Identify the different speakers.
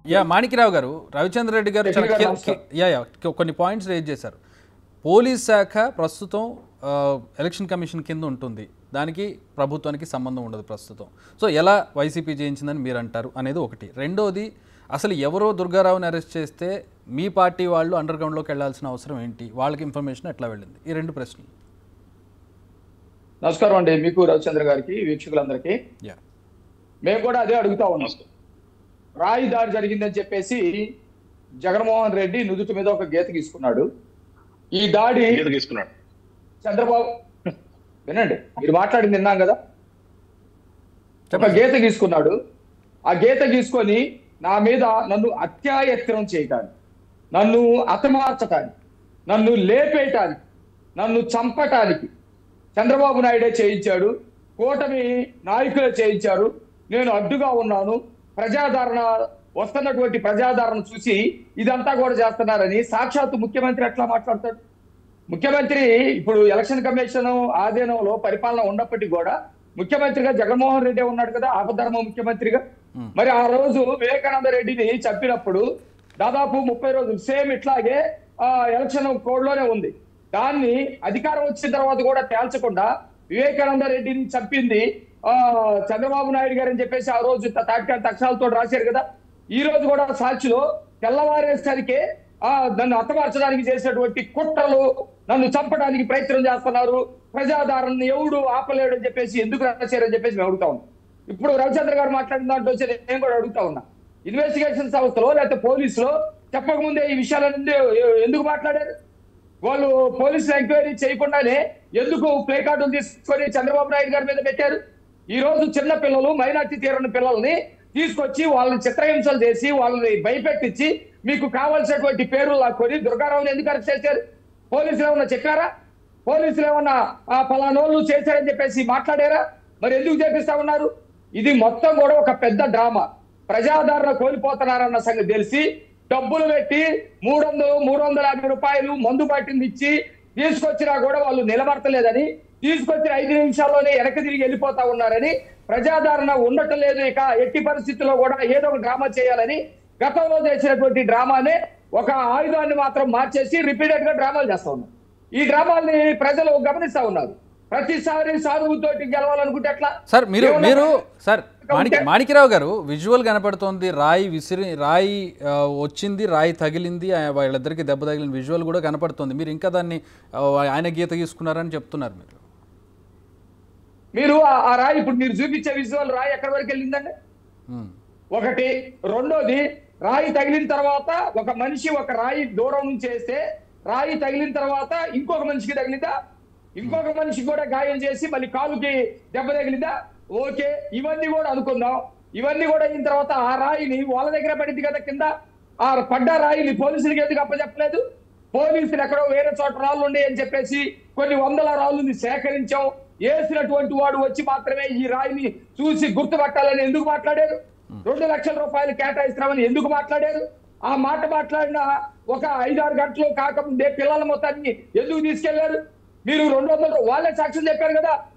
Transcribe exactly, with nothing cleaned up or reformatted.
Speaker 1: Yeah Manikya Rao గారు, రవిచంద్ర రెడ్డి గారు చాలా యా యా కొన్ని పాయింట్స్ రేజ్ చేశారు. పోలీస్ శాఖ ప్రస్తుతం ఎలక్షన్ కమిషన్ కింద ఉంటుంది, దానికి ప్రభుత్వానికి సంబంధం ఉండదు ప్రస్తుతం. సో ఎలా వైసీపీ జయించిందని మీరు అంటారు అనేది ఒకటి. రెండోది, అసలు ఎవరో దుర్గారావుని అరెస్ట్ చేస్తే మీ పార్టీ వాళ్ళు అండర్ గ్రౌండ్లోకి వెళ్లాల్సిన అవసరం ఏంటి, వాళ్ళకి ఇన్ఫర్మేషన్ ఎట్లా వెళ్ళింది? ఈ రెండు ప్రశ్నలు.
Speaker 2: నమస్కారం అండి మీకు, రవిచంద్ర గారికి, వీక్షకులందరికీ. మేము కూడా అదే అడుగుతా ఉన్నాం. రాయి దాడి జరిగిందని చెప్పేసి జగన్మోహన్ రెడ్డి నుదుటి మీద ఒక గీత గీసుకున్నాడు. ఈ దాడి
Speaker 3: తీసుకున్నాడు
Speaker 2: చంద్రబాబు, వినండి, మీరు మాట్లాడింది విన్నాం కదా. ఒక గీత గీసుకున్నాడు. ఆ గీత గీసుకొని నా మీద నన్ను అత్యాయత్నం చేయటానికి, నన్ను హతమార్చటానికి, నన్ను లేపేయటానికి, నన్ను చంపటానికి చంద్రబాబు నాయుడే చేయించాడు, కూటమి నాయకులే చేయించారు. నేను అడ్డుగా ఉన్నాను. ప్రజాదరణ వస్తున్నటువంటి ప్రజాదరణ చూసి ఇదంతా కూడా చేస్తున్నారని సాక్షాత్తు ముఖ్యమంత్రి ఎట్లా మాట్లాడతాడు? ముఖ్యమంత్రి ఇప్పుడు ఎలక్షన్ కమిషన్ ఆధీనంలో పరిపాలన ఉన్నప్పటికీ కూడా ముఖ్యమంత్రిగా జగన్మోహన్ రెడ్డి ఉన్నాడు కదా, ఆపధర్మ ముఖ్యమంత్రిగా. మరి ఆ రోజు వివేకానంద రెడ్డిని చంపినప్పుడు దాదాపు ముప్పై రోజులు సేమ్ ఇట్లాగే ఆ ఎలక్షన్ కోడ్ లోనే ఉంది. దాన్ని అధికారం వచ్చిన తర్వాత కూడా తేల్చకుండా వివేకానంద రెడ్డిని చంపింది ఆ చంద్రబాబు నాయుడు గారు అని చెప్పేసి ఆ రోజు తాటికాయ అక్షరాలతో రాశారు కదా. ఈ రోజు కూడా సాక్షిలో తెల్లవారేసరికి ఆ నన్ను హతమార్చడానికి చేసినటువంటి కుట్రలు, నన్ను చంపడానికి ప్రయత్నం చేస్తున్నారు, ప్రజాదారణను ఎవడు ఆపలేడు అని చెప్పేసి ఎందుకు రాశారని చెప్పేసి మేము అడుగుతా ఉన్నాం. ఇప్పుడు రవిచంద్ర గారు మాట్లాడిన దాంట్లో వచ్చి నేను కూడా అడుగుతా ఉన్నా, ఇన్వెస్టిగేషన్ సంస్థలో లేకపోతే పోలీసులో చెప్పకముందే ఈ విషయాలన్నీ ఎందుకు మాట్లాడారు? వాళ్ళు పోలీసులు ఎంక్వైరీ చేయకుండానే ఎందుకు ప్లే కార్డులు తీసుకొని చంద్రబాబు నాయుడు గారి మీద పెట్టారు? ఈ రోజు చిన్న పిల్లలు, మైనార్టీ తీరని పిల్లల్ని తీసుకొచ్చి వాళ్ళని చిత్రహింసలు చేసి వాళ్ళని భయపెట్టించి మీకు కావాల్సినటువంటి పేర్లు లాక్కొని దుర్గారావుని ఎందుకు అరెస్ట్ చేశారు? పోలీసులు ఏమన్నా చెప్పారా? పోలీసులు ఏమన్నా ఆ పలానోళ్ళు చేశారని చెప్పేసి మాట్లాడారా? మరి ఎందుకు చేపిస్తా ఉన్నారు? ఇది మొత్తం కూడా ఒక పెద్ద డ్రామా. ప్రజాదరణ కోల్పోతున్నారన్న సంగతి తెలిసి డబ్బులు పెట్టి మూడు వందలు మూడు వందల యాభై రూపాయలు మందు బాటిని ఇచ్చి తీసుకొచ్చినా కూడా వాళ్ళు నిలబడతలేదని, తీసుకొచ్చిన ఐదు నిమిషాల్లోనే వెనక్కి తిరిగి వెళ్ళిపోతా ఉన్నారని, ప్రజాదరణ ఉండటం లేదు, ఇక ఎట్టి పరిస్థితుల్లో కూడా ఏదో ఒక డ్రామా చేయాలని గతంలో చేసినటువంటి డ్రామానే ఒక ఆయుధాన్ని మాత్రం మార్చేసి రిపీటెడ్ గా డ్రామాలు చేస్తా ఉన్నారు. ఈ డ్రామాల్ని ప్రజలు గమనిస్తా ఉన్నారు. ప్రతిసారి సానుభూతితోటి గెలవాలనుకుంటే ఎట్లా?
Speaker 1: సార్ మీరు మీరు సార్ మాణిక్య మాణిక్యరావు గారు, విజువల్ కనపడుతోంది, రాయి విసిరి రాయి వచ్చింది, రాయి తగిలింది, వాళ్ళిద్దరికి దెబ్బ తగిలిన విజువల్ కూడా కనపడుతోంది. మీరు ఇంకా దాన్ని ఆయన గీత గీసుకున్నారని చెప్తున్నారు. మీరు
Speaker 2: మీరు ఆ రాయి ఇప్పుడు మీరు చూపించే విజువల్ రాయి ఎక్కడి వరకు వెళ్ళిందండి? ఒకటి. రెండోది, రాయి తగిలిన తర్వాత ఒక మనిషి ఒక రాయి దూరం నుంచి వేస్తే రాయి తగిలిన తర్వాత ఇంకొక మనిషికి తగిలిందా? ఇంకొక మనిషి కూడా గాయం చేసి మళ్ళీ కాలుకి దెబ్బ తగిలిందా? ఓకే, ఇవన్నీ కూడా అనుకుందాం. ఇవన్నీ కూడా అయిన తర్వాత ఆ రాయిని వాళ్ళ దగ్గర పడింది కదా కింద. ఆ పడ్డ రాయిని పోలీసులకి ఎందుకు అప్పచెప్పలేదు? పోలీసులు ఎక్కడో వేరే చోట రాళ్ళు ఉండే అని చెప్పేసి కొన్ని వందల రాళ్ళని సేకరించాం, వేసినటువంటి వాడు వచ్చి మాత్రమే ఈ రాయిని చూసి గుర్తుపట్టాలని ఎందుకు మాట్లాడారు? రెండు లక్షల రూపాయలు కేటాయిస్తున్నామని ఎందుకు మాట్లాడారు? ఆ మాట మాట్లాడిన ఒక ఐదారు గంటలు కాకముందే పిల్లల మొత్తాన్ని ఎందుకు తీసుకెళ్లారు? మీరు రెండు వందల వాళ్ళే సాక్ష్యం చెప్పారు కదా,